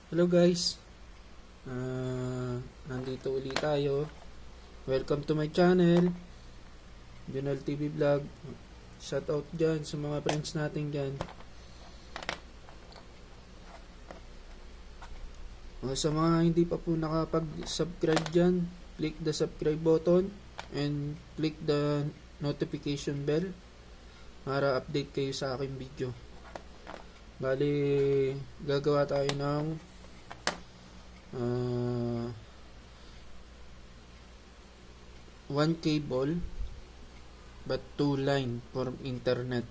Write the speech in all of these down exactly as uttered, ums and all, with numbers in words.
Hello guys, uh, nandito ulit tayo. Welcome to my channel, Junel T V Vlog. Shout out dyan sa mga friends natin dyan. Uh, sa mga hindi pa po nakapag-subscribe dyan, click the subscribe button and click the notification bell para update kayo sa aking video. Bali, gagawa tayo ng uh, one cable but two line for internet.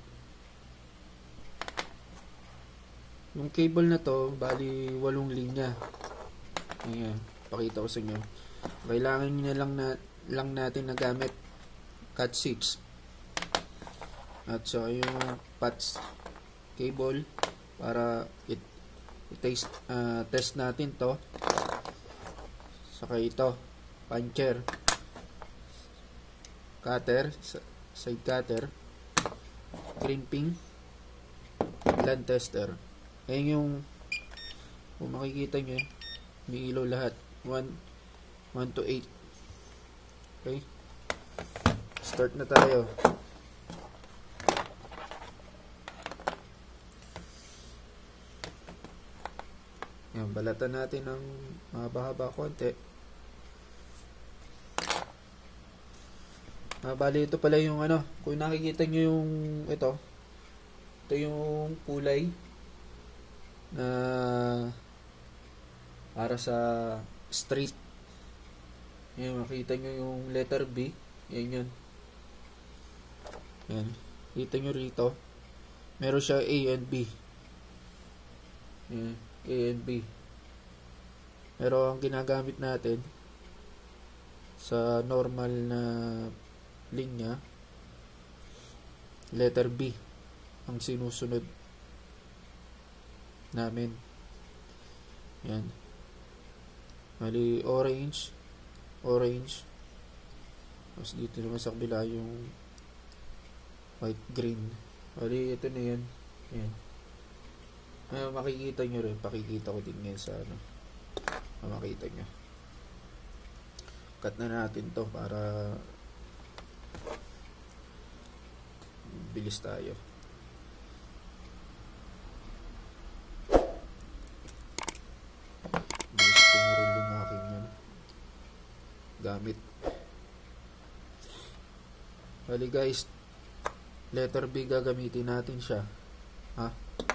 Yung cable na to, bali walong linya. Ayan, pakita ko sa inyo. Kailangan nyo na lang, na, lang natin na gamit cat six at saka yung patch cable para it, it uh, test natin to. Saka ito puncher, cutter, side cutter, crimping, LAN tester. Ayan yung, kung makikita nyo, may ilaw lahat, one to eight. Okay, start na tayo. Yan, balatan natin ng mahaba-haba konti. Ah, bali ito pala yung ano, kung nakikita nyo yung ito, ito yung kulay na para sa straight. Yan, makita nyo yung letter B. Yan yun. Yan, kita nyo rito, meron siya A and B. Yan, A and B. Pero ang ginagamit natin sa normal na linya, letter B ang sinusunod namin. Yan. Mali orange, orange. Tapos dito naman sa kabila yung white, green. Mali ito na yan. Yan. Uh, makikita nyo rin, pakikita ko din ngayon sa ano, uh, makita nyo. Cut na natin to para bilis tayo. Bilis tumurol yung aking yan gamit. Bali guys, letter B gagamitin natin siya, ha?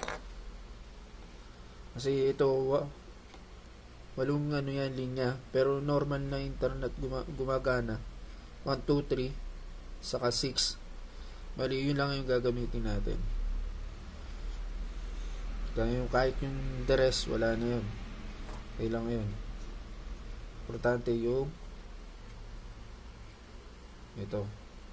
Kasi ito walong ano yan linya, pero normal na internet gumagana one, two, three saka six. Bali yun lang yung gagamitin natin. Kaya yung kahit yung the rest wala na yun, okay lang yun. Importante yung ito.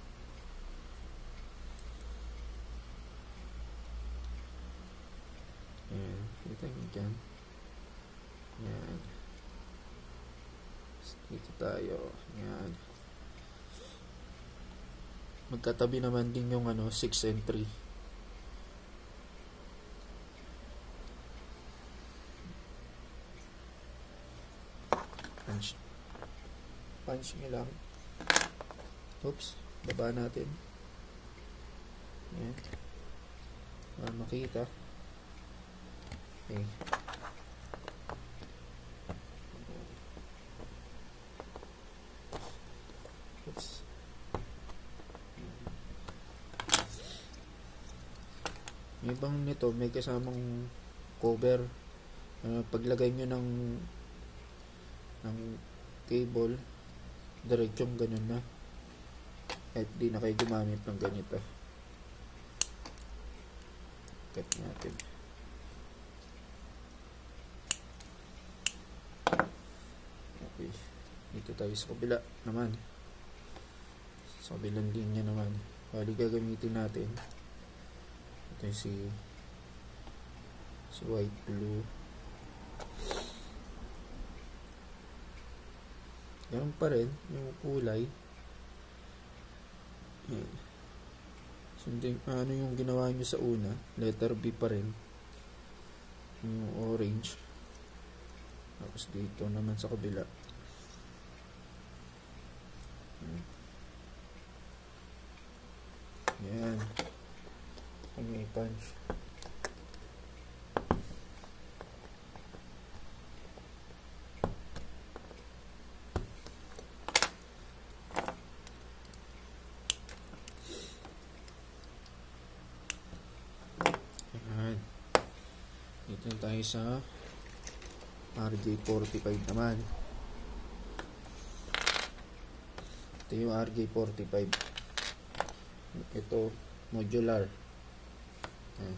Ayan, kita nyo dyan. Ayan, dito tayo. Ayan, magkatabi naman din yung ano, six and three. Punch punch nyo lang. Oops, baba natin. Ayan, para makita. Okay. Oops. Yung ibang nito may kasamang cover. Uh, paglagay nyo ng ng cable, diretsong ganun na, at di na kayo gumamit ng ganito. Cut natin. Okay, dito tayo sa kabila naman, sa kabilang linya naman. Bali gagamitin natin ito yung si si white, blue. Ganun pa rin yung kulay. Yan. Sundin, ano yung ginawa nyo sa una, letter B pa rin yung orange. Tapos dito naman sa kabila. Yan. Pag may punch. Yan. Dito tayo sa R J forty-five naman. Ito yung R J forty-five. Ito modular. Ayan.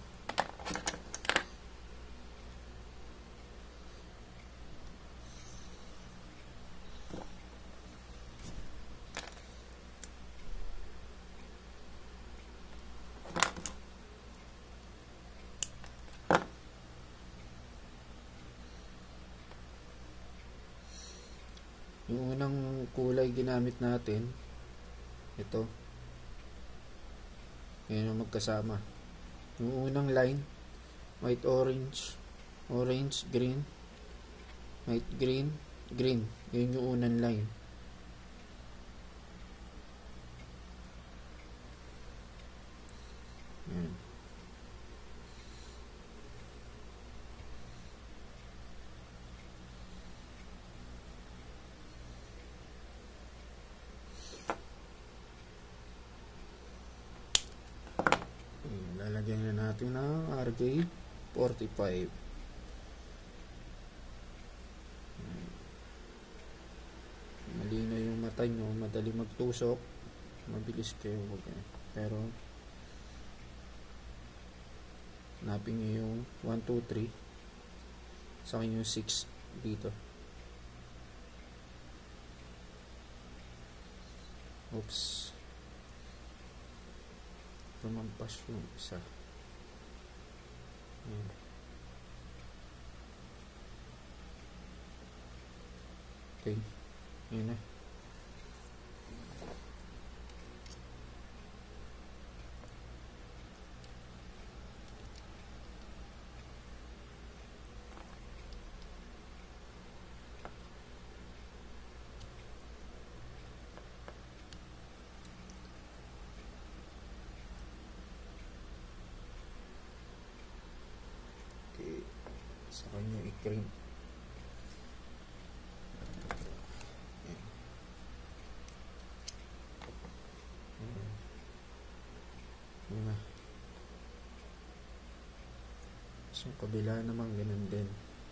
Yung unang kulay ginamit natin, ito. Yan ang magkasama. Yung unang line, white, orange, orange, green, white, green, green. Yun yung unang line. Yan. Lalagyan na natin ng R J forty-five. Malinaw yung mata nyo, madali magtusok, mabilis kayo, pero hanapin nyo yung one, two, three saka yung six dito. Oops, tumampas yung isa. Ayan. Okay, yun na. Sa kanya i-cream. Yun na. So kabila naman ganun din.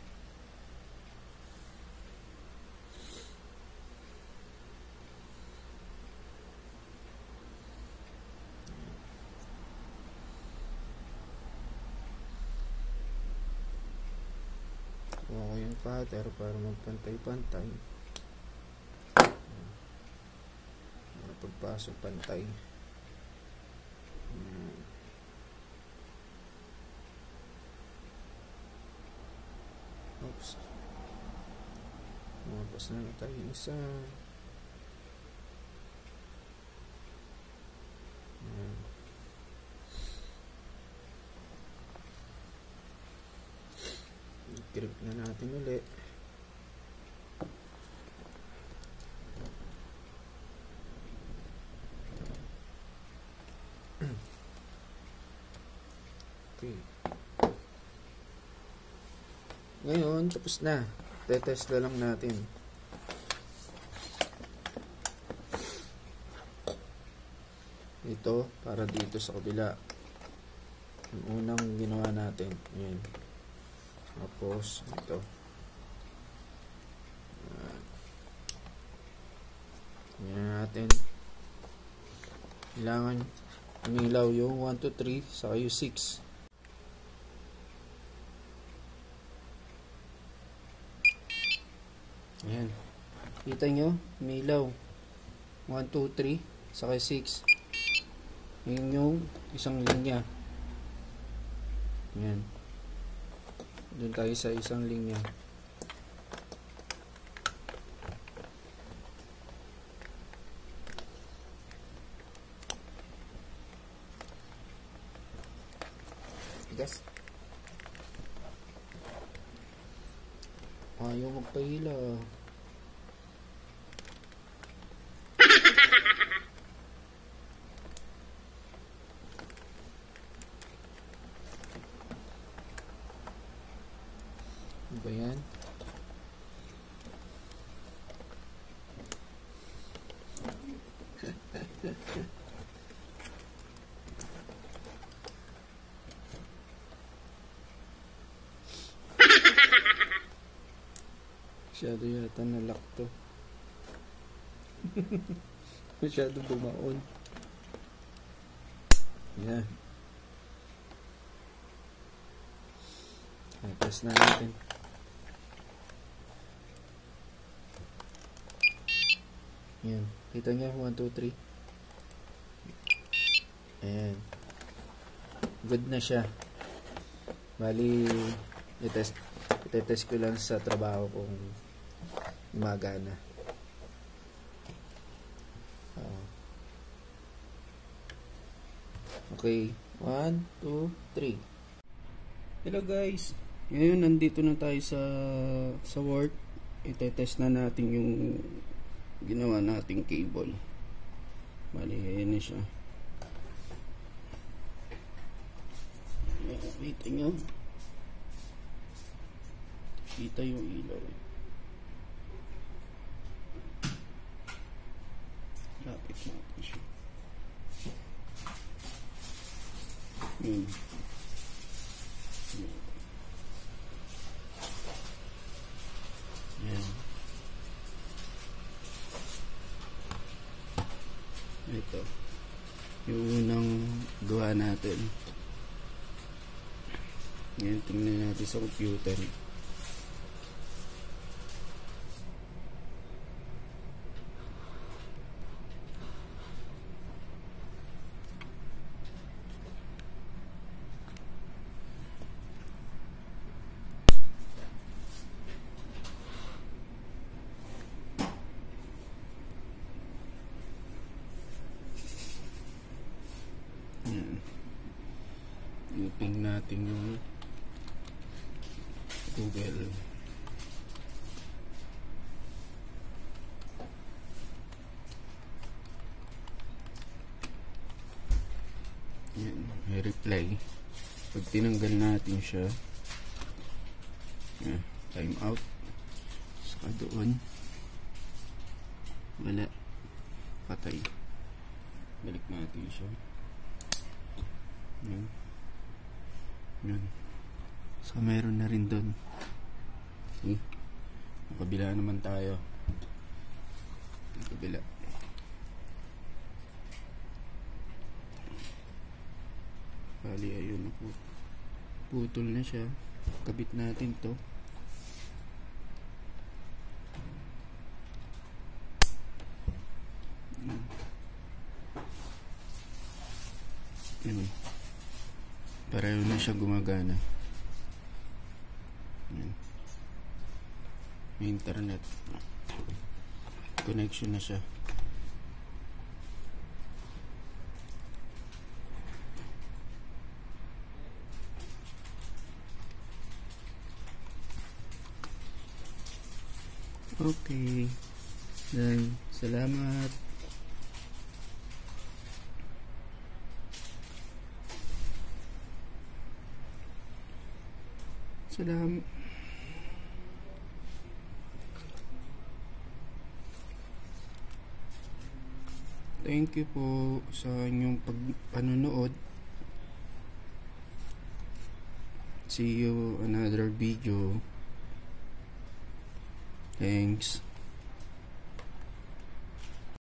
Kuha ko yung cutter para magpantay-pantay. Para pagpasok pantay. Oops. Lumabas na na tayo isa. Ayan. I-grip na natin ulit. Okay. Ngayon, tapos na. Tetest na lang natin. Ito, para dito sa kabila. Yung unang ginawa natin. Ayan. Tapos, ito. Ayan natin. Kailangan umilaw yung one, two, three, saka yung six. Ayan. Kita nyo, umilaw. one, two, three, saka six. Yun yung isang linya. Ayan. Doon tayo sa isang linya. Tigas. Ayaw magpahila. Ano ba yan? Masyado yata nalock to. Masyado bumaon. Yan. Ay, test na natin. Yan. Kita niya, one, two, three. Ayan. Good na siya. Bali, i-test, i-test ko lang sa trabaho kung gumagana. Uh, okay. one, two, three. Hello guys. Ngayon, nandito na tayo sa sa work. I-test na natin yung ginawa nating cable. Bali, ayan na siya. Ayan, kita nyo. Kita yung ilaw. Lapit natin siya. Hmm. Ayan. Ito. Yung unang gawa natin. Ngayon, tingnan natin sa computer. Yan. Looping natin yung Google. Yan, may reply. Pag tinanggal natin siya, yan, time out. Saka doon, wala, patay. Balik natin siya. Yan. Yan. So, meron na rin doon. Eh, makabila naman tayo. Makabila. Bali, ayun na po. Putol na siya. Kabit natin to. Yan. Yan. Pareho na siya gumagana. Yan. May internet. Connection na siya. Okay. Dan, salamat. Salam. Thank you po sa inyong pag-panonood. See you another video. Thanks.